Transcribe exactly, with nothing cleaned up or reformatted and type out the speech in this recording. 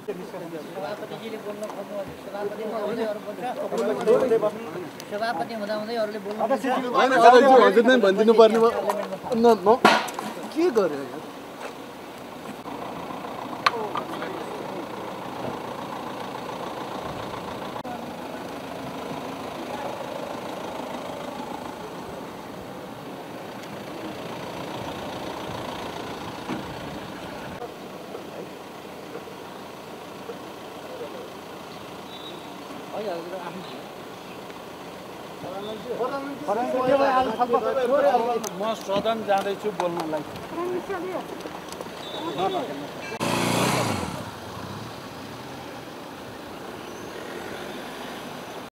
सभापतिजीले बोल्न खोज्नु सभापति हुँदै अरु बोल्छ सभापति हुँदा हुँदै अरूले बोल्नु हैन अध्यक्ष हजुर नै भनिदिनु पर्ने न म के गरे म सदन जाँदैछु बोल्नलाई